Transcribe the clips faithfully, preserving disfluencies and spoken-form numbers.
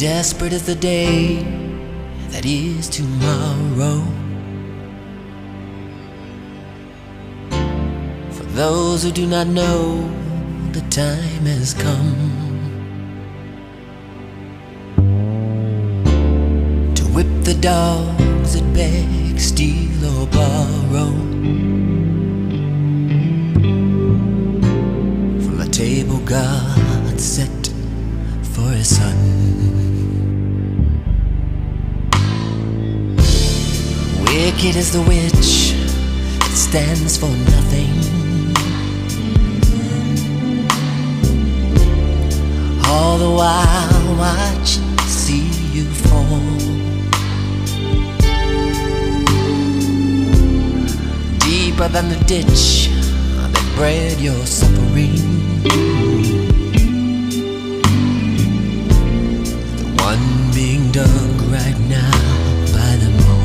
desperate as the day that is tomorrow. For those who do not know, the time has come to whip the dogs that beg, steal or borrow from the table God set for His Son. Wicked is the witch that stands for nothing, all the while watch see you fall. Deeper than the ditch that bred your suffering, the one being dug right now by them all.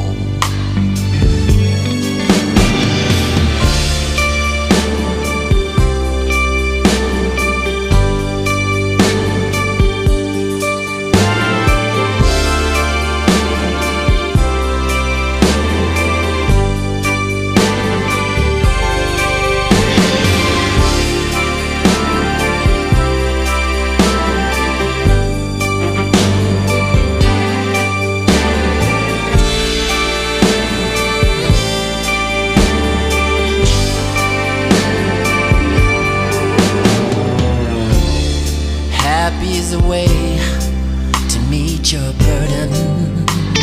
Happy is a way to meet your burdens,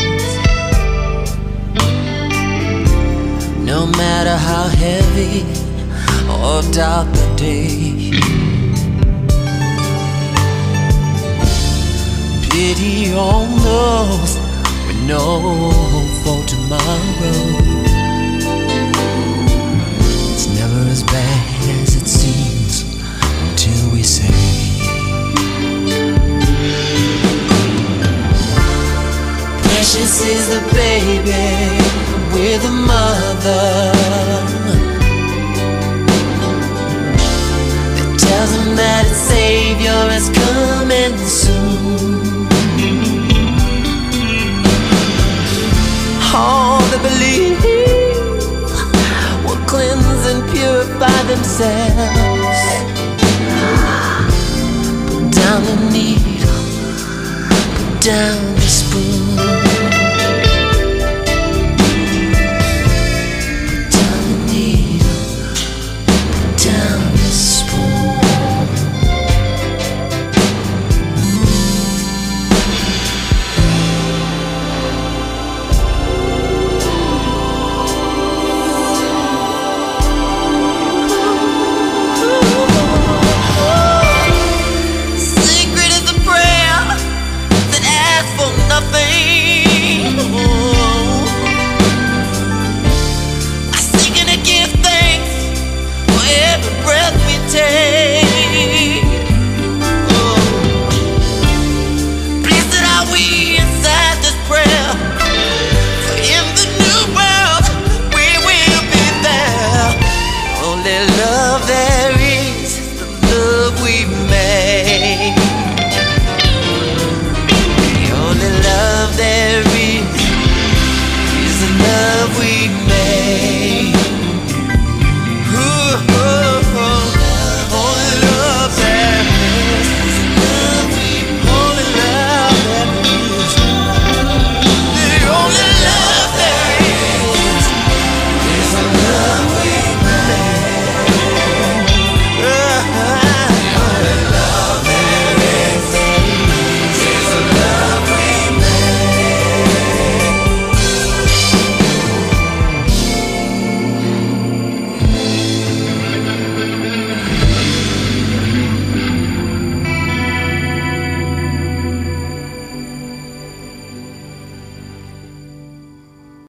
no matter how heavy or dark the day. Pity on those with no hope for tomorrow. It's never as bad as it seems until we say, precious is the baby with a mother that tells him that its Savior is coming soon. All that believe will cleanse and purify themselves. Put down the needle, put down